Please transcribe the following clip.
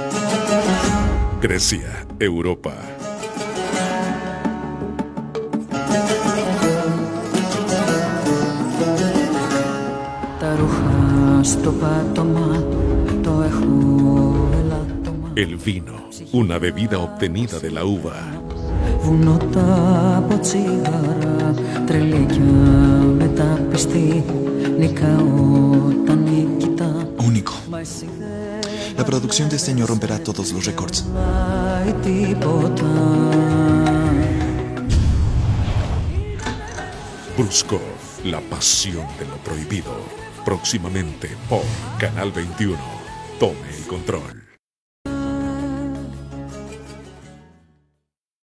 Grecia, Europa. El vino, una bebida obtenida de la uva. Único. La producción de este año romperá todos los récords. Brusco, la pasión de lo prohibido. Próximamente por Canal 21. Tome el control.